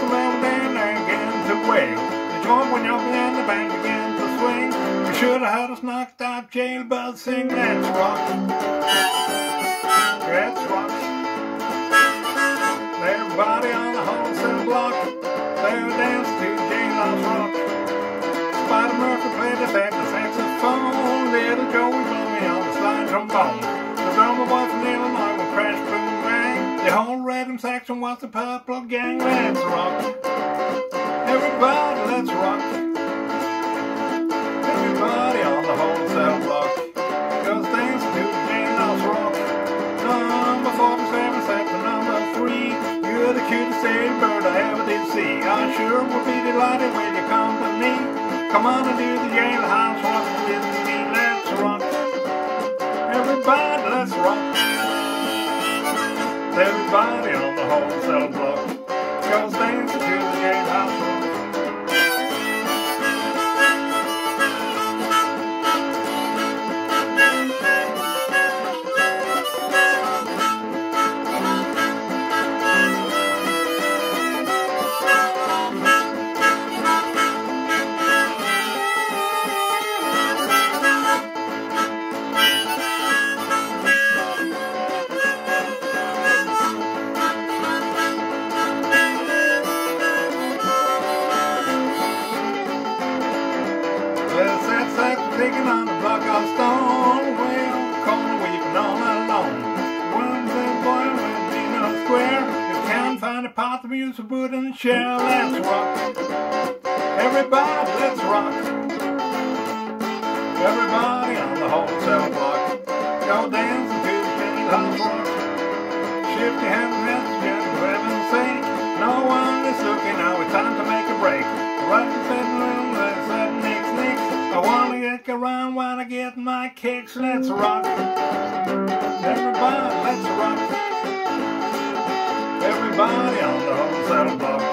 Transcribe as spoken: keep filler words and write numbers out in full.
around and they begin to wing. The joint when you're in the band begins to swing. You should have had us knocked out jailbird sing. Let's rock. Let's rock. Everybody on the wholesale block, they would dance to Jailhouse Rock. Spider Murphy played the back, the saxophone. Little Joey blew me on the slide trombone. The drummer boy from Illinois would crash, boom, bang. The whole rhythm section was the Purple Gang. Let's rock. Everybody, let's rock. Everybody on the wholesale block goes dance to Jailhouse Rock. Number forty-seven set to number three. You're the cutest bird I ever did see. I sure will be delighted with your company. Come on and do the Jailhouse Rock with me. Let's rock. Everybody, let's rock. Everybody on the wholesale block goes dancing to the Jailhouse Rock. Digging on the block of stone, way on the corner, weeping all alone. One little boy went in a square. You can't find a pot of music, wood and chair. Let's rock. Everybody, let's rock. Everybody on the wholesale block go dancing to the Jailhouse Rock. Shift your hands, message, and heaven say, no one is looking now. It's time to make a break. Right to set room, let's set next, next. I wanna get around when I get my kicks. Let's rock. Everybody, let's rock. Everybody on the wholesale block